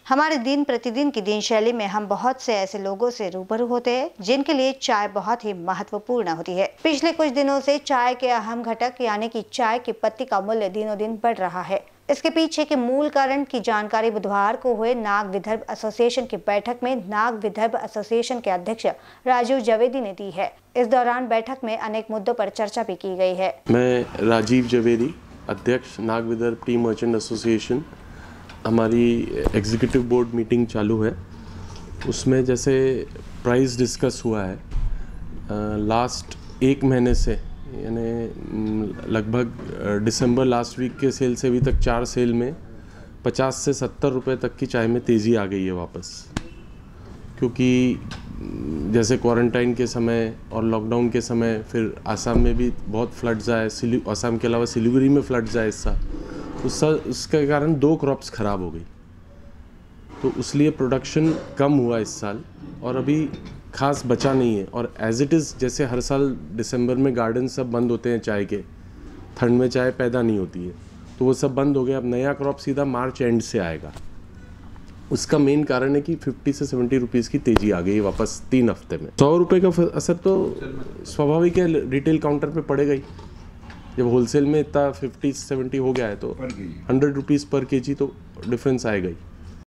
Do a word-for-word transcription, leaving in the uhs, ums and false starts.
हमारे दिन प्रतिदिन की दिनशैली में हम बहुत से ऐसे लोगों से रूबरू होते हैं जिनके लिए चाय बहुत ही महत्वपूर्ण होती है। पिछले कुछ दिनों से चाय के अहम घटक यानी कि चाय की पत्ती का मूल्य दिनों दिन बढ़ रहा है। इसके पीछे के मूल कारण की जानकारी बुधवार को हुए नाग विदर्भ एसोसिएशन की बैठक में नाग विदर्भ एसोसिएशन के अध्यक्ष राजीव जवेदी ने दी है। इस दौरान बैठक में अनेक मुद्दों पर चर्चा भी की गई है। मैं राजीव जवेदी, अध्यक्ष Nag Vidarbha tea merchant association. हमारी एग्जीक्यूटिव बोर्ड मीटिंग चालू है, उसमें जैसे प्राइस डिस्कस हुआ है लास्ट एक महीने से, यानी लगभग दिसंबर लास्ट वीक के सेल से अभी तक चार सेल में पचास से सत्तर रुपए तक की चाय में तेज़ी आ गई है वापस। क्योंकि जैसे क्वारंटाइन के समय और लॉकडाउन के समय फिर आसाम में भी बहुत फ्लड्स आए, आसाम के अलावा सिलीगुड़ी में फ्लड्स आए इस साल, उसका उसके कारण दो क्रॉप्स ख़राब हो गई, तो उसलिए प्रोडक्शन कम हुआ इस साल और अभी खास बचा नहीं है। और एज इट इज़ जैसे हर साल दिसंबर में गार्डन सब बंद होते हैं चाय के, ठंड में चाय पैदा नहीं होती है, तो वो सब बंद हो गया। अब नया क्रॉप सीधा मार्च एंड से आएगा। उसका मेन कारण है कि फिफ्टी से सेवेंटी रुपीज़ की तेज़ी आ गई वापस तीन हफ्ते में। सौ रुपये का असर तो स्वाभाविक है, रिटेल काउंटर पे पड़ेगा ही। जब होलसेल में इतना फिफ्टी सेवेंटी हो गया है तो हंड्रेड रुपीज़ पर केजी तो डिफरेंस आएगा ही।